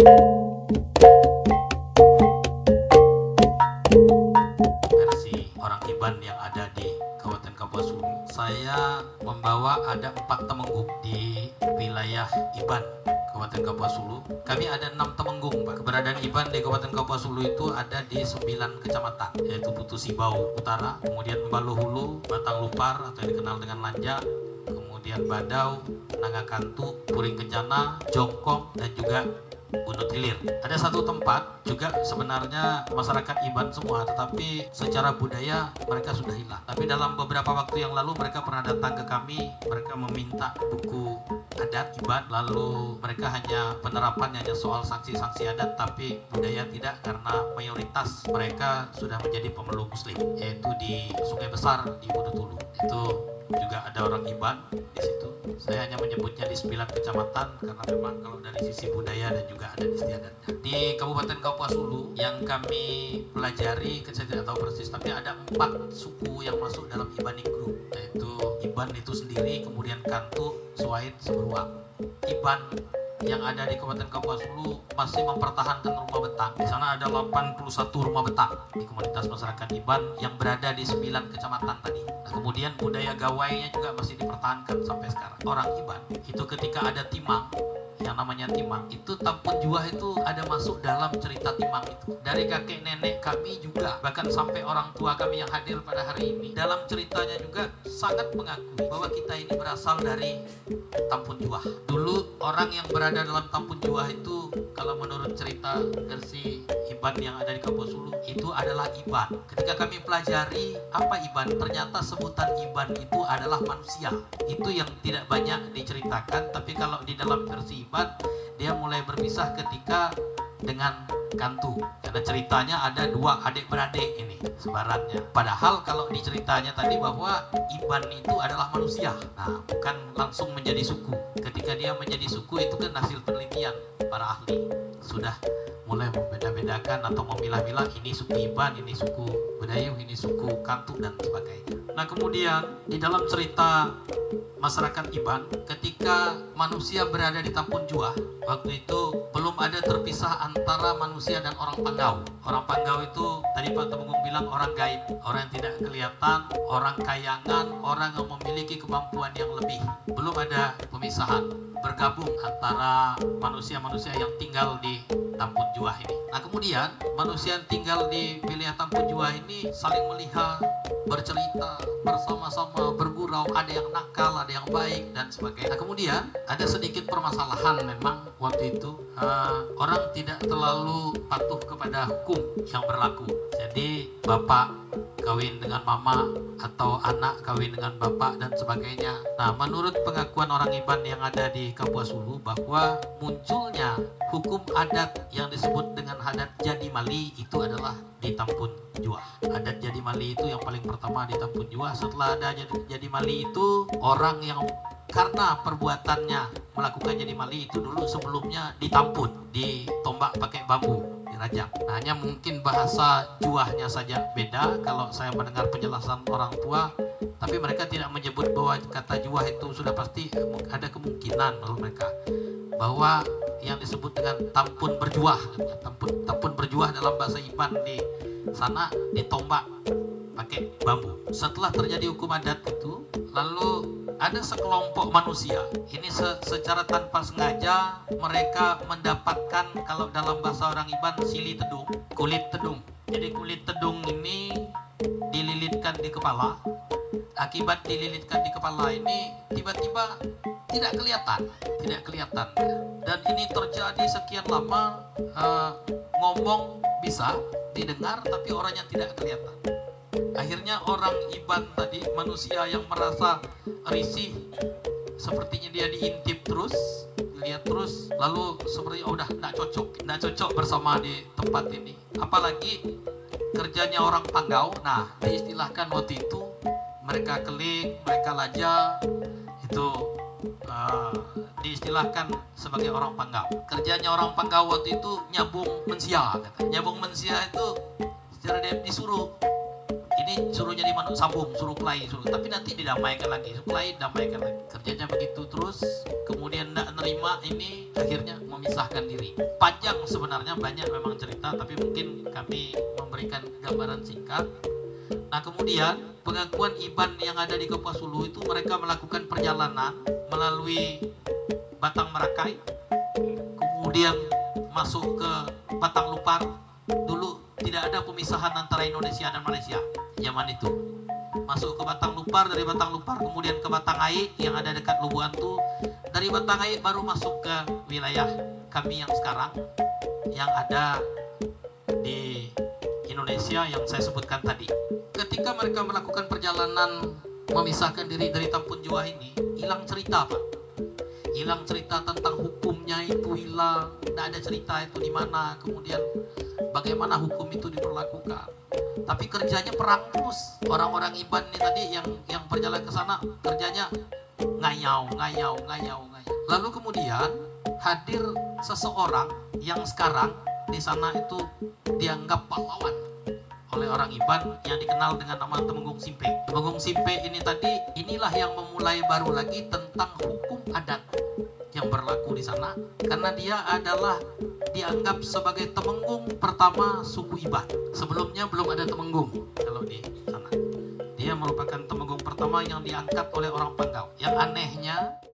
Versi orang Iban yang ada di Kabupaten Kapuas Hulu, saya membawa ada 4 temenggung di wilayah Iban Kabupaten Kapuas Hulu. Kami ada 6 temenggung, Pak. Keberadaan Iban di Kabupaten Kapuas Hulu itu ada di 9 kecamatan, yaitu Putu Sibau Utara, kemudian Baluh Hulu, Batang Lupar atau yang dikenal dengan Lanja, kemudian Badau, Nangakantu, Puring Kencana, Jongkong, dan juga Bunut Hilir. Ada satu tempat juga sebenarnya masyarakat Iban semua, tetapi secara budaya mereka sudah hilang. Tapi dalam beberapa waktu yang lalu mereka pernah datang ke kami, mereka meminta buku adat Iban, lalu mereka hanya penerapannya hanya soal sanksi-sanksi adat, tapi budaya tidak, karena mayoritas mereka sudah menjadi pemeluk Muslim, yaitu di Sungai Besar di Bunut Hulu. Itu juga ada orang Iban di situ. Saya hanya menyebutnya di 9 kecamatan karena memang kalau dari sisi budaya dan juga adat istiadatnya. Di Kabupaten Kapuas Hulu yang kami pelajari, saya tidak tahu persis, tapi ada 4 suku yang masuk dalam Ibanik Group, yaitu Iban itu sendiri, kemudian Kantu, Suait, Seberuang. Iban yang ada di Kabupaten Kapuas Hulu masih mempertahankan rumah betang. Di sana ada 81 rumah betang di komunitas masyarakat Iban yang berada di 9 kecamatan tadi. Nah, kemudian budaya gawainya juga masih dipertahankan sampai sekarang. Orang Iban itu ketika ada timang, yang namanya timang itu, Tampun Juah itu ada masuk dalam cerita timang itu. Dari kakek nenek kami juga, bahkan sampai orang tua kami yang hadir pada hari ini, dalam ceritanya juga sangat mengakui bahwa kita ini berasal dari Tampun Juah. Dulu orang yang berada dalam Tampun Juah itu, kalau menurut cerita versi Iban yang ada di Kapuas Hulu, itu adalah Iban. Ketika kami pelajari apa Iban, ternyata sebutan Iban itu adalah manusia. Itu yang tidak banyak diceritakan, tapi kalau di dalam versi Iban, dia mulai berpisah ketika dengan Kantu, karena ceritanya ada 2 adik-beradik ini sebarannya. Padahal kalau diceritanya tadi bahwa Iban itu adalah manusia, nah bukan langsung menjadi suku. Ketika dia menjadi suku itu kan hasil penelitian para ahli, sudah mulai membeda-bedakan atau memilah-milah, ini suku Iban, ini suku Bedayuh, ini suku Kantu, dan sebagainya. Nah kemudian di dalam cerita masyarakat Iban, ketika manusia berada di Tampun Juah, waktu itu belum ada terpisah antara manusia dan orang Panggau. Orang Panggau itu tadi Pak Temenggung bilang orang gaib, orang yang tidak kelihatan, orang kayangan, orang yang memiliki kemampuan yang lebih. Belum ada pemisahan, bergabung antara manusia-manusia yang tinggal di Tampun Juah ini. Nah kemudian manusia yang tinggal di wilayah Tampun Juah ini saling melihat, bercerita, bersama-sama, bergurau, ada yang nakal, ada yang baik, dan sebagainya. Nah kemudian ada sedikit permasalahan memang waktu itu, orang tidak terlalu patuh kepada hukum yang berlaku. Jadi bapak kawin dengan mama atau anak kawin dengan bapak dan sebagainya. Nah menurut pengakuan orang Iban yang ada di Kapuas Hulu, bahwa munculnya hukum adat yang disebut dengan adat Jadi Mali itu adalah di Tampun Juah. Adat Jadi Mali itu yang paling pertama di Tampun Juah. Setelah ada Jadi Mali itu, orang yang karena perbuatannya melakukan Jadi Mali itu dulu sebelumnya ditampun, ditombak pakai bambu, dirajang. Nah, hanya mungkin bahasa Juahnya saja beda kalau saya mendengar penjelasan orang tua, tapi mereka tidak menyebut bahwa kata Juah itu sudah pasti. Ada kemungkinan menurut mereka bahwa yang disebut dengan tampun berjuah, tampun berjuah dalam bahasa Iban di sana ditombak pakai bambu. Setelah terjadi hukum adat itu, lalu ada sekelompok manusia ini secara tanpa sengaja mereka mendapatkan, kalau dalam bahasa orang Iban, sili tedung, kulit tedung. Jadi kulit tedung ini dililitkan di kepala. Akibat dililitkan di kepala ini tiba-tiba tidak kelihatan, dan ini terjadi sekian lama. Ngomong bisa didengar tapi orangnya tidak kelihatan. Akhirnya orang Iban tadi, manusia yang merasa risih, sepertinya dia diintip terus, dilihat terus, lalu seperti udah tidak cocok bersama di tempat ini. Apalagi kerjanya orang Panggau. Nah, diistilahkan waktu itu mereka keling, mereka laja, itu diistilahkan sebagai orang Panggau. Kerjanya orang Panggau waktu itu nyabung mensia, katanya. Nyabung mensia itu secara dia disuruh ini suruh jadi manuk sambung, suruh kelahi, suruh, tapi nanti didamaikan lagi, suruh kelahi, damaikan lagi. Kerjanya begitu terus, kemudian tidak nerima, ini akhirnya memisahkan diri. Panjang sebenarnya, banyak memang cerita, tapi mungkin kami memberikan gambaran singkat. Nah kemudian pengakuan Iban yang ada di Kapuas Hulu itu, mereka melakukan perjalanan melalui Batang Merakai, kemudian masuk ke Batang Lupar. Dulu tidak ada pemisahan antara Indonesia dan Malaysia zaman itu. Masuk ke Batang Lupar, dari Batang Lupar kemudian ke Batang Aik yang ada dekat Lubuantu. Dari Batang Aik baru masuk ke wilayah kami yang sekarang, yang ada di Indonesia yang saya sebutkan tadi. Ketika mereka melakukan perjalanan memisahkan diri dari Tampun Juah ini, hilang cerita Pak. Hilang cerita tentang hukumnya itu, hilang. Tidak ada cerita itu di mana, kemudian bagaimana hukum itu diberlakukan. Tapi kerjanya perang terus. Orang-orang Iban ini tadi yang berjalan ke sana kerjanya ngayau. Lalu kemudian hadir seseorang yang sekarang di sana itu dianggap pahlawan oleh orang Iban yang dikenal dengan nama Temenggung Simpe. Temenggung Simpe ini tadi, inilah yang memulai baru lagi tentang hukum adat yang berlaku di sana, karena dia adalah dianggap sebagai temenggung pertama suku Iban. Sebelumnya belum ada temenggung kalau di sana. Dia merupakan temenggung pertama yang diangkat oleh orang Panggau. Yang anehnya